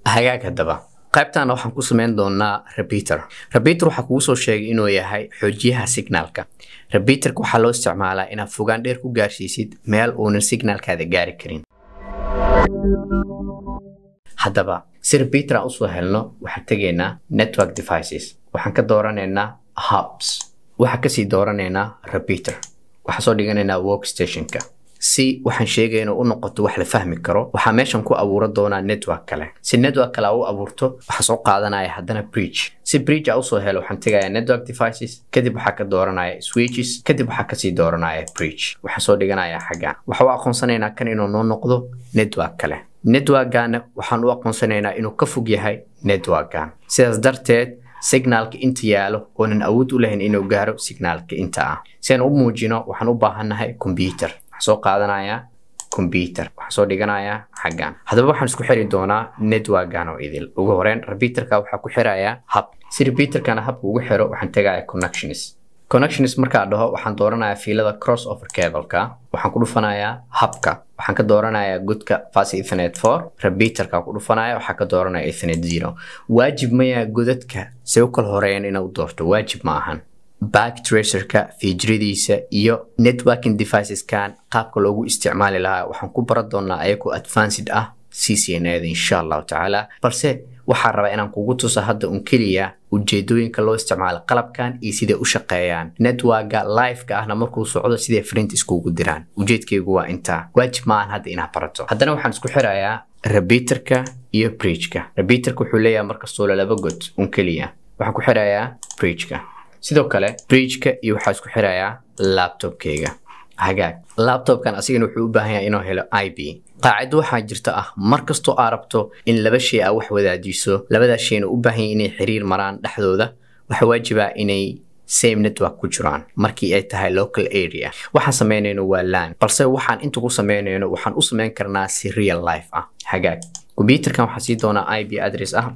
hagaag hadaba qaybtan waxaan ku sameyn doonaa repeater waxa kugu soo sheegay inuu yahay xoojiyaha signalka. Repeaterka waxaa loo isticmaalaa inaad fogaan dheer ku gaarsiisid meel uunan signalkaada gaari karin. Hadaba si repeater aan usoo helno waxaan tegaynaa network devices, waxaan ka dooranaynaa hubs, waxaan kasii dooranaynaa repeater, waxaan soo dhiganaynaa workstationka. si waxaan sheegayno u noqoto wax la fahmi karo waxa meeshan ku abuura doona network kale. Si network kale uu abuurto waxa soo qaadanaya hadana bridge. Si bridge uu soo helo waxaan tagayaa network devices, kadib waxa ka dooranaya switches, kadib waxa ka sii dooranaya bridge. Waxa soo dhiganaya xaga waxa uu aqoonsanaynaa kan inuu noo noqdo network kale. Network-gaana waxaan u aqoonsanaynaa inuu ka fog yahay network-gaan. Sidaas darteed signalka inta yaalo oonan awood u lahayn inuu gaaro signalka inta ah. Si aan u muujino waxaan u baahanahay computer. soo qaadanaya computer waxa soo dhiganaya xagaan. Hadaba waxaan isku xiri doonaa network-gaan oo idil. Ugu horeen repeaterka waxa ku xiraya hub. Si repeaterkana hub ugu xiro waxaan tagayaa connections marka dhaho waxaan dooranayaa fiilada crossover cable-ka, waxaan ku dhufanayaa hubka, waxaan ka dooranayaa godka fast ethernet 4, repeaterka ku dhufanaya waxa ka dooranaya ethernet 0. waajib ma yahay godadka si u kala horeeyaan inuu doorto, waajib ma ahan. back tracerka featurediisa iyo networking devices kan qaabka loogu isticmaali lahaa waxaan ku baran doonaa ayagoo advanced ah CCNA insha Allah taala. balse waxaan rabaa inaan kugu tuso hadda kaliya ujeedooyinka loo isticmaalo qalabkan iyo sida u shaqeeyaan. Network-ga live-ka ahna markuu socdo sida friend iskugu diraan. ujeedkaygu waa inta, waajib ma ahan hadda inaad barato. haddana waxaan isku xirayaa repeaterka iyo bridge-ka. Repeaterka wuxuu leeyahay markastoo laba god kaliya. waxaan ku xirayaa bridge-ka. sidoo kale bridge-ka iyo waxa isku xirayaa laptop-kayga. hagaag laptop-kan asigana wuxuu u baahan yahay inuu helo IP. qaacido waxa jirta ah markastoo aad rabto in laba shay wax wadaajiso, labada shayna u baahan yihiin inay xiriir maraan dhexdooda, waxa waajib ah inay same network ku jiraan markii ay tahay local area. waxaan sameynayno waa LAN, balse waxaan inta ku sameynayno waxaan u sameyn karnaa si real life ah. hagaag computerkan waxa sii doona IP address ah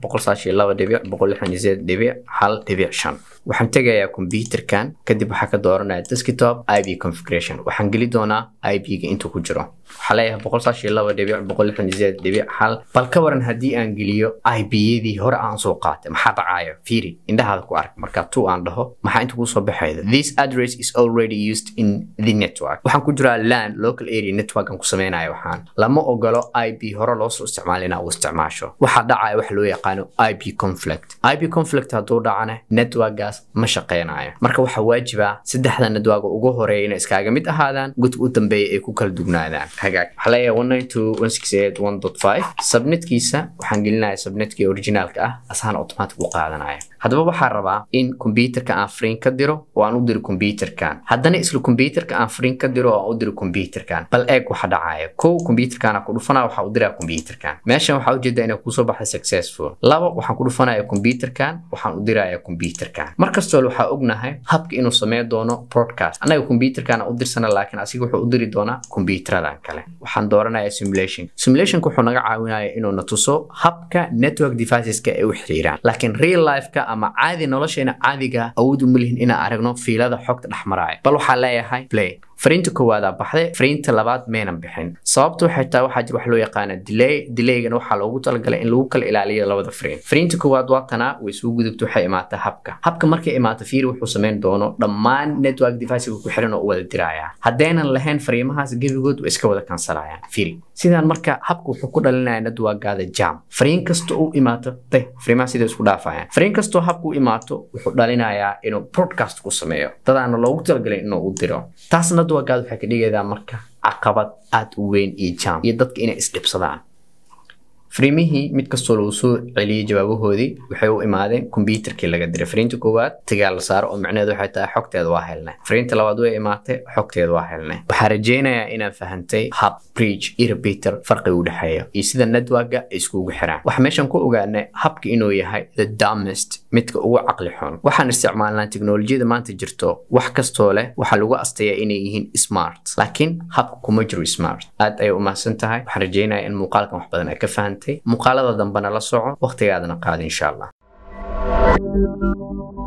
192.168.1.5. waxaan tagayaa computerkan kadib waxa ka dooranaya desktop IP configuration, waxaan geli doonaa IP-ga inta ku jiro. waxa leeyahay 192.168.1. bal ka waran hadii aan geliyo IP-yadii hore aan soo qaatay maxaa dhacayo? fiiri indhahaada ku arag marka 2 aan dhaho maxaa inta ku soo baxayda? This address is already used in the network. waxaan ku jiraa LAN local area network aan ku sameynayo. waxaan lama ogolo IP hore loo soo isticmaalina oo isticmaasho. waxa dhacaya wax loo yaqaan IP conflict. IP conflict haduu dhacana network-gaas ma shaqeynayo. marka waxa waajib ah saddexda network ugu horeeyay inay iskaaga mid ahaadaan, godka u dambeeyay ay ku kala dugnaadaan. hagaag waxa leeyahay 192.168.1.5. subnetkiisa waxaan gelinayaa subnetkii originalka ah asaan automatic u qaadanaya. hadaba waxaan rabaa in computerka aan frame ka diro oo aan u diro computerkan, haddana isla computerka aan frame ka diro oo aan u diro computerkan. bal eeg waxa dhacaya. computerkan ku dhufanaa waxa u diraa computerkan. meeshan waxa u jeedaa inay ku soo baxay successful. laba waxaan ku dhufanayaa computerkan waxaan u dirayaa computerkan. markastoo waxa ognahay habka inuu sameeyo doono broadcast. anaga computerkan u dirsana laakiin asiga wuxuu u diri doonaa computerada kale. waxaan dooranayaa simulationku wuxuu naga caawinayaa inuu na tuso habka network devices-ka ay u xiriiraan. laakiin real life-ka ama caadi nolosheena caadiga awood u leeyahay in aan aragno fiilada xogta dhaxmaraya. bal waxa leeyahay play. fariinta koowaad baxday, fariinta labaad meenan bixin. sababtu waxay tahay waxa jira wax loo yaqaan delay-gana waxa loogu talagalay in lagu kala ilaaliyo labada fariin. fariinta koowaad waa tana way soo gudubto waxay imaataa habka markay imaato fiir wuxuu sameyn doono dhammaan network devices ku xiran oo wada diraya. haddaynan lahayn fariimahaas gebigood way iska wada kansalayaan. fiiri sidaan marka habku wuxuu ku dhalinayaa network-gaada jam. fariin kasto uu imaato fariimaha sida isku dhaafayaan. fariin kasto habku imaato wuxuu dhalinayaa inuu broadcast ku sameeyo dadana loogu talagalay inuu u diro. taasna network-gaada waxay ka dhigaysaa marka caqabad aad u weyn iyo jam iyo dadka inay isdhibsadaan. fariimihii mid kastoo loo soo celiyay jawaabahoodii waxay u imaadeen computerkii laga diray. fariinta koowaad tagaal saar oo macnaheedu waxay tahay xogteeda waa helnay. fariinta labaad way imaatay xogteeda waa helnay. waxaan rajeynayaa inaan fahantay hub, bridge iyo repeater farqiga u dhaxeeya iyo sida network-ga ay iskugu xiraan. waxa meeshan ku ogaanay habka inuu yahay the dumbest, midka ugu caqli xun. waxaan isticmaalnaa teknolojiyada maanta jirto wax kastoo leh waxa lagu astayaa inay yihiin smart, laakiin habka kuma jiro smart. aad ay u mahadsan tahay. waxaan rajeynayaa in muuqaalkan wax badan ay ka fahantay. muuqaalada dambana la soco waqtigaadana qaadi insha Allah.